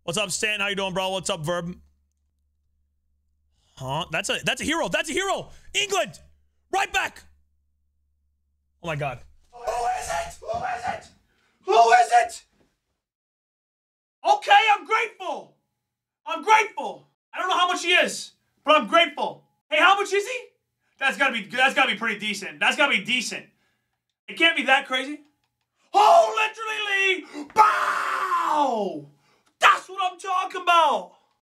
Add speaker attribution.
Speaker 1: What's up, Stan? How you doing, bro? What's up, Verb? Huh? That's a hero. That's a hero. England, right back. Oh my God.
Speaker 2: Who is it? Who is it? Who is it? Okay, I'm grateful. I'm grateful. I don't know how much he is, but I'm grateful. Hey, how much is he? That's gotta be pretty decent. That's gotta be decent. It can't be that crazy. Oh, literally, Lee. Bow! That's what I'm talking about.